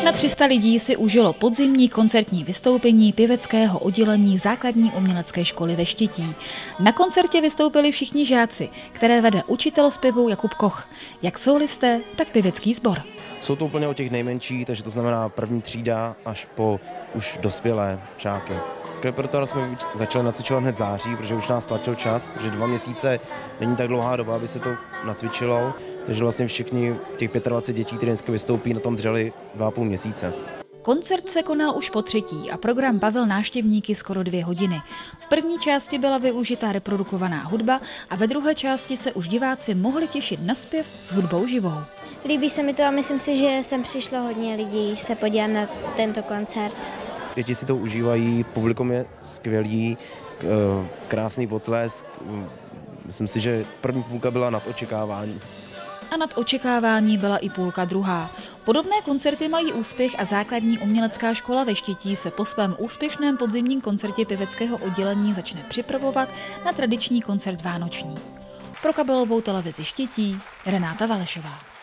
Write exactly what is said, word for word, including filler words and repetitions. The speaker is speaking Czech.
Na tři sta lidí si užilo podzimní koncertní vystoupení pěveckého oddělení Základní umělecké školy ve Štětí. Na koncertě vystoupili všichni žáci, které vede učitel zpěvu Jakub Koch, jak solisté, tak pěvecký sbor. Jsou to úplně od těch nejmenších, takže to znamená první třída až po už dospělé žáky. Repertoár jsme začali nacvičovat hned září, protože už nás tlačil čas, protože dva měsíce není tak dlouhá doba, aby se to nacvičilo. Takže vlastně všichni těch dvacet pět dětí, které dneska vystoupí, na tom dřeli dva a půl měsíce. Koncert se konal už po třetí a program bavil návštěvníky skoro dvě hodiny. V první části byla využitá reprodukovaná hudba a ve druhé části se už diváci mohli těšit na zpěv s hudbou živou. Líbí se mi to a myslím si, že sem přišlo hodně lidí se podívat na tento koncert. Děti si to užívají, publikum je skvělý, krásný potlesk. Myslím si, že první půlka byla nad očekávání. A nad očekávání byla i půlka druhá. Podobné koncerty mají úspěch a Základní umělecká škola ve Štětí se po svém úspěšném podzimním koncertě pěveckého oddělení začne připravovat na tradiční koncert vánoční. Pro kabelovou televizi Štětí Renáta Valešová.